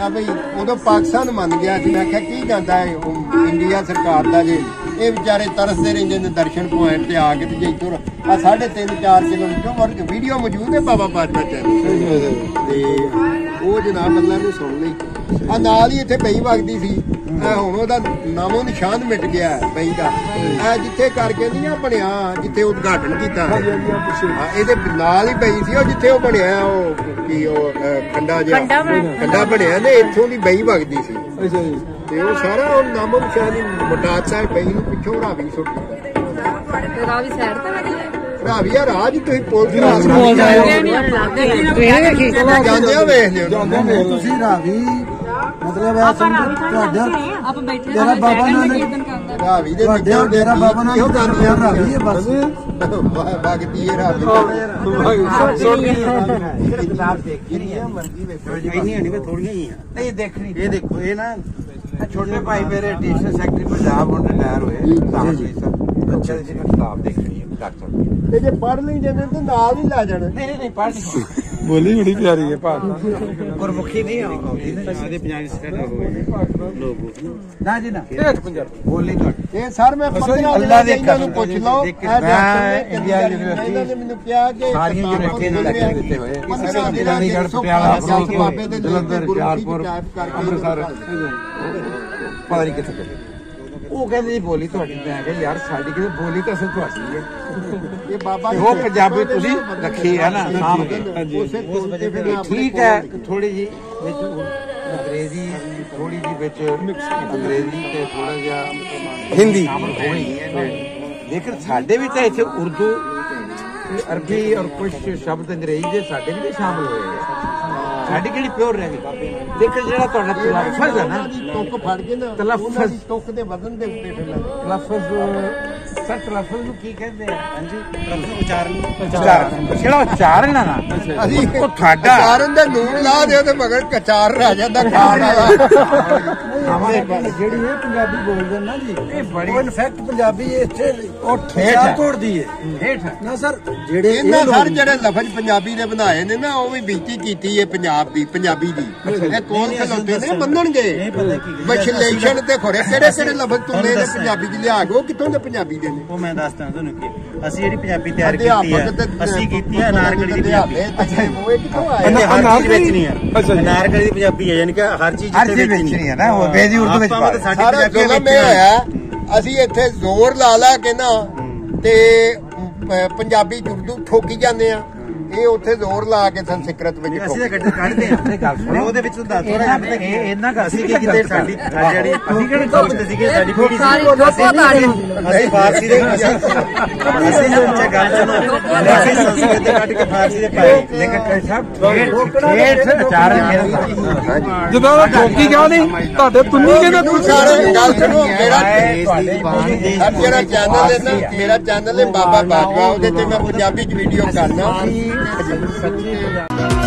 भाई उदो पाकिस्तान मन गया सी। मैं की जाता है इंडिया सरकार का जे ये बेचारे तरसते रहते हैं दर्शन पॉइंट से आके जे इतों 3.5-4 किलोमीटर और वीडियो मौजूद है बाबा बाजवा चैनल वो जनाब अल्लाह ने सुन ली। नाल ही इत्थे बई वगदी सी हुण ओहदा नामो निशान मिट गया बई का जिथे करके नहीं बनया जिथे उद्घाटन किया ये नाल ही बई सी जिथे वो बनया खंडा खंडा बनया ने इत्थों की बई वगदी सी ते वो सारा नामो निशान ही मटाता है बई नूं पिछों रावी सुट दिता। रावी राज तुसीं पुल जांदे हो वेख लिओ तुसीं रावी मतलब तेरा बाबा नानक रावी दे तेरा बाबा नानक रावी है बस भगती है रावी किताब देखी नहीं है मर्जी देखो इन्नी नहीं थोड़ी ही है नहीं देखनी ये देखो ये ना छोटे भाई मेरे एडिशनल सेक्रेटरी पंजाब हुण रिटायर होए अच्छा जी किताब देखनी है डॉक्टर जे पढ़ नहीं जाने तो नाल ही ला जाना नहीं पढ़ नहीं बोली बड़ी प्यारी है भाषा गुरमुखी नहीं आउंदी ना सादे पंजाबी स्टैंडर्ड होए लोग ना जी ना बोली तो ये सर मैं 15 अल्लाह दे इन्हां पूछ लो मैं इंडिया यूनिवर्सिटी ने मैनू कहा कि सारी यूनिवर्सिटी ने लेके दिते होए चंडीगढ़ पटियाला जलंधर हुशियारपुर अमृतसर पता नहीं किथे वो कहते जी बोली थोड़ी मैं कहा यार साड़ी की बोली तो असल थोड़ी है ये बाबा वो पंजाबी तुसी रखी है ना साम के ठीक है थोड़ी जी अंग्रेजी थोड़ी जी बिच अंग्रेजी ते थोड़ा जिहा हिंदी लेकिन साडे भी तो इत्थे उर्दू अरबी और कुछ शब्द अंग्रेजी दे साडे भी शामिल होए साडी केड़ी प्योर रह गई लेकिन जेड़ा तुहाडा तलफ्फुज़ है ना तुक फड़ के ना तलफ्फुज़ तुक दे वजन दे उत्ते फिर तलफ्फुज़ सर तलफ्फुज़ नूं की कहंदे आ हां जी तलफ्फुज़ उच्चारण जेड़ा उच्चारण है ना असि ओ थाडा उच्चारण दे नून ला दे ते मगर कचार रह जांदा खाण वाला जेड़ी ये पंजाबी बोलदे ना जी ये बड़ी इनफैक्ट पंजाबी इत्थे ओ ठेठ तोड़दी है ठेठ ना सर जेड़े इन्हां सर जेड़े लफ्ज़ पंजाबी दे बनाए ने ना ओ भी बेइज्जती कीती है पंजाबी दी ये कौन खलोते ने बंधणगे विश्लेषण ते खोरे केड़े लफ्ज़ तुले ने पंजाबी दी लिया के कित्थों दे पंजाबी दे ने ओ मैं दसदा तुहानू कि ਅਸੀਂ ਜਿਹੜੀ ਪੰਜਾਬੀ ਤਿਆਰ ਕੀਤੀ ਹੈ ਅਸੀਂ ਕੀਤੀ ਹੈ ਅਨਾਰਕਲੀ ਦੀ ਪੰਜਾਬੀ ਅੱਛਾ ਉਹ ਕਿੱਥੋਂ ਆਇਆ ਹਰ ਚੀਜ਼ ਵਿੱਚ ਨਹੀਂ ਹੈ ਅਨਾਰਕਲੀ ਦੀ ਪੰਜਾਬੀ ਹੈ ਯਾਨੀ ਕਿ ਹਰ ਚੀਜ਼ ਦੇ ਵਿੱਚ ਨਹੀਂ ਹੈ ਨਾ ਉਹ ਬੇਦੀ ਉਰਦੂ ਵਿੱਚ ਸਾਡੀ ਪੰਜਾਬੀ ਵਿੱਚ ਆਇਆ ਅਸੀਂ ਇੱਥੇ ਜ਼ੋਰ ਲਾ ਕੇ ਨਾ ਤੇ ਪੰਜਾਬੀ ਉਰਦੂ ਠੋਕੀ ਜਾਂਦੇ ਆ ਇਹ ਉੱਥੇ ਜ਼ੋਰ ਲਾ ਕੇ ਸੰਸਕ੍ਰਿਤ ਵਿੱਚ ਅਸੀਂ ਕੱਢਦੇ ਆ ਇਹ ਗੱਲ ਸੁਣੋ ਉਹਦੇ ਵਿੱਚ ਦੱਸ ਥੋੜਾ ਜਿਹਾ ਪਤਾ ਕੀ ਇਹਨਾਂ ਦਾ ਅਸੀਂ ਕੀ ਕੀਤੇ ਸਾਡੀ ਜਿਹੜੀ ਅਸੀਂ ਕਿਹੜੇ ਸੋਚਦੇ ਸੀਗੇ ਸਾਡੀ ਪੀੜ੍ਹੀ ਅਸੀਂ ਫਾਰਸੀ ਦੇ ਅਸੀਂ ਜੋ ਗੱਲ ਸੁਣੋ ਅਸੀਂ ਸੰਸਕ੍ਰਿਤ ਦੇ ਕੱਢ ਕੇ ਫਾਰਸੀ ਦੇ ਪਾਏ ਲੇਕਿਨ ਸਾਹਿਬ ਠੇਠ ਆਚਾਰਨ ਜਦੋਂ ਠੋਕੀ ਕਿਉਂ ਨਹੀਂ ਤੁਹਾਡੇ ਤੁੰਨੀ ਕਹਿੰਦੇ ਤੂੰ ਸਾਰੇ ਗੱਲ ਸੁਣੋ ਮੇਰਾ ਚੈਨਲ ਹੈ ਨਾ ਮੇਰਾ ਚੈਨਲ ਹੈ ਬਾਬਾ ਬਾਜਵਾ ਉਹਦੇ ਤੇ ਮੈਂ ਪੰਜਾਬੀ ਚ ਵੀਡੀਓ ਕਰਨਾ।